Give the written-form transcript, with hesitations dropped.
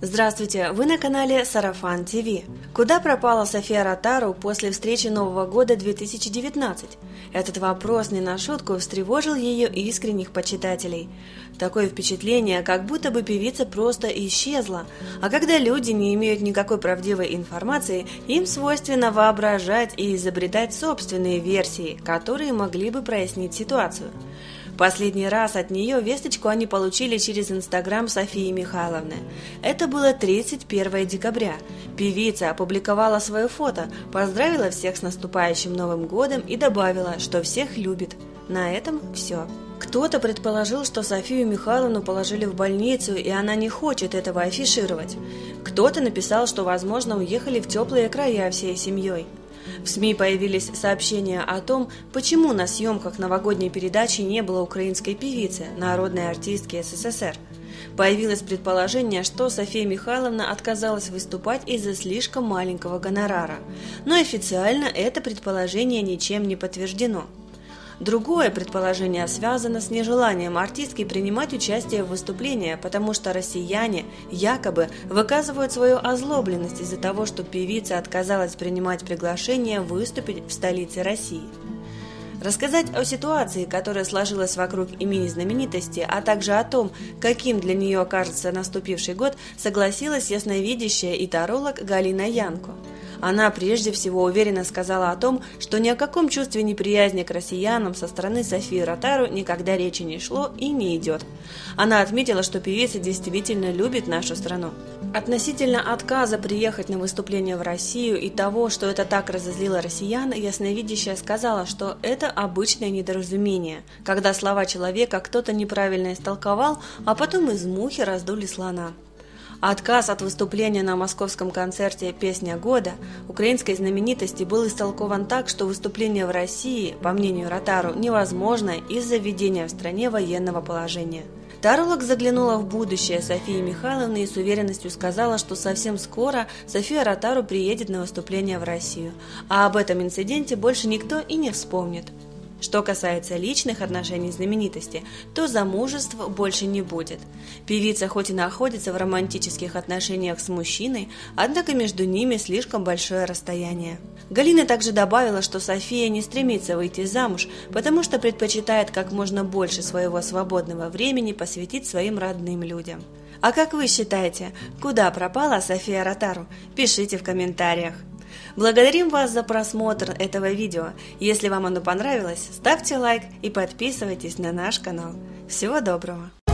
Здравствуйте, вы на канале Сарафан ТВ. Куда пропала София Ротару после встречи Нового года 2019? Этот вопрос не на шутку встревожил ее искренних почитателей. Такое впечатление, как будто бы певица просто исчезла. А когда люди не имеют никакой правдивой информации, им свойственно воображать и изобретать собственные версии, которые могли бы прояснить ситуацию. Последний раз от нее весточку они получили через Инстаграм Софии Михайловны. Это было 31 декабря. Певица опубликовала свое фото, поздравила всех с наступающим Новым годом и добавила, что всех любит. На этом все. Кто-то предположил, что Софию Михайловну положили в больницу, и она не хочет этого афишировать. Кто-то написал, что, возможно, уехали в теплые края всей семьей. В СМИ появились сообщения о том, почему на съемках новогодней передачи не было украинской певицы, народной артистки СССР. Появилось предположение, что София Михайловна отказалась выступать из-за слишком маленького гонорара, но официально это предположение ничем не подтверждено. Другое предположение связано с нежеланием артистки принимать участие в выступлении, потому что россияне якобы выказывают свою озлобленность из-за того, что певица отказалась принимать приглашение выступить в столице России. Рассказать о ситуации, которая сложилась вокруг имени знаменитости, а также о том, каким для нее окажется наступивший год, согласилась ясновидящая и таролог Галина Янко. Она прежде всего уверенно сказала о том, что ни о каком чувстве неприязни к россиянам со стороны Софии Ротару никогда речи не шло и не идет. Она отметила, что певица действительно любит нашу страну. Относительно отказа приехать на выступление в Россию и того, что это так разозлило россиян, ясновидящая сказала, что это обычное недоразумение, когда слова человека кто-то неправильно истолковал, а потом из мухи раздули слона. Отказ от выступления на московском концерте «Песня года» украинской знаменитости был истолкован так, что выступление в России, по мнению Ротару, невозможно из-за введения в стране военного положения. Таролог заглянула в будущее Софии Михайловны и с уверенностью сказала, что совсем скоро София Ротару приедет на выступление в Россию, а об этом инциденте больше никто и не вспомнит. Что касается личных отношений знаменитости, то замужеств больше не будет. Певица хоть и находится в романтических отношениях с мужчиной, однако между ними слишком большое расстояние. Галина также добавила, что София не стремится выйти замуж, потому что предпочитает как можно больше своего свободного времени посвятить своим родным людям. А как вы считаете, куда пропала София Ротару? Пишите в комментариях. Благодарим вас за просмотр этого видео. Если вам оно понравилось, ставьте лайк и подписывайтесь на наш канал. Всего доброго!